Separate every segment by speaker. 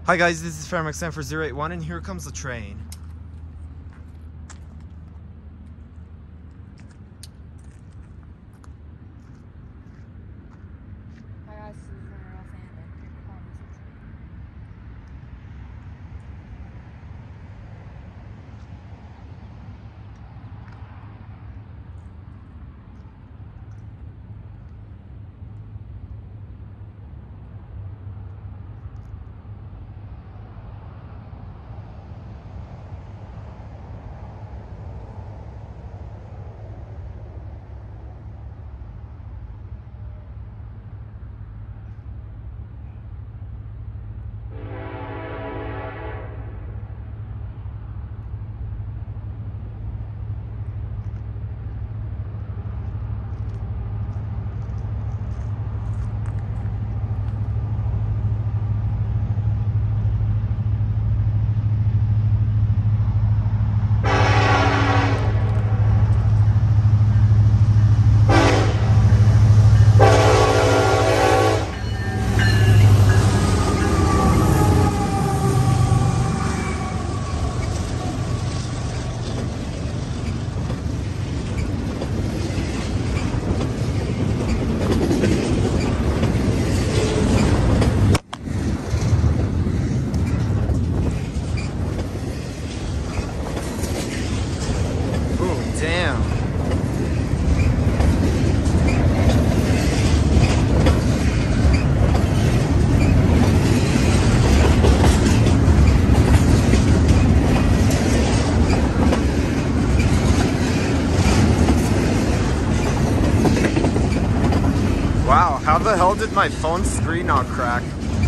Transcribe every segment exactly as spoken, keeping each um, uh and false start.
Speaker 1: Hi guys, this is Thx for zero eight one and here comes the train.
Speaker 2: Hi guys, this is Reno Railfan and here comes the train.
Speaker 1: Damn. Wow, how the hell did my phone screen not crack?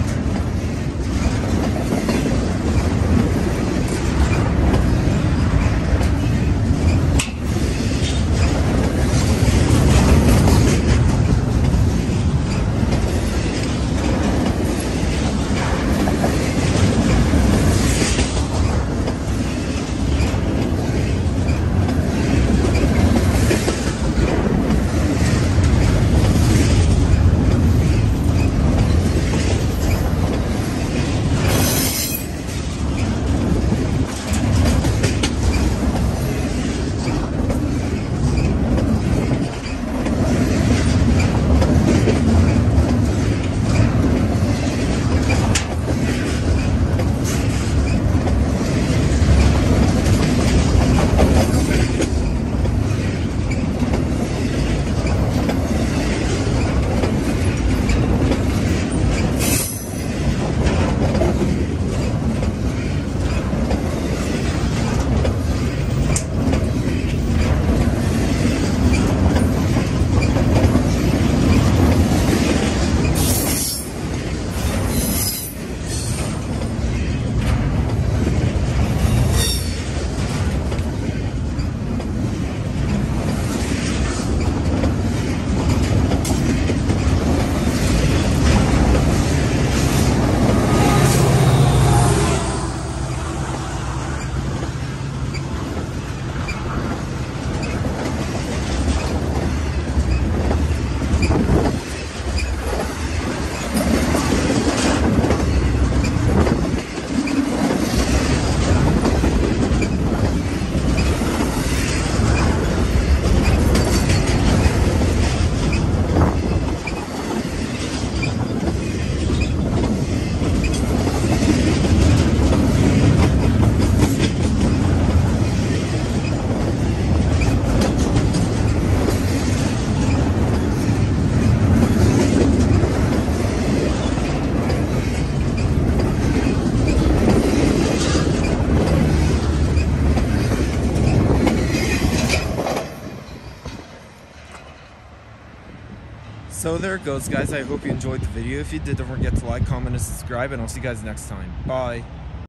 Speaker 1: So there it goes, guys. I hope you enjoyed the video. If you did, don't forget to like, comment, and subscribe, and I'll see you guys next time. Bye.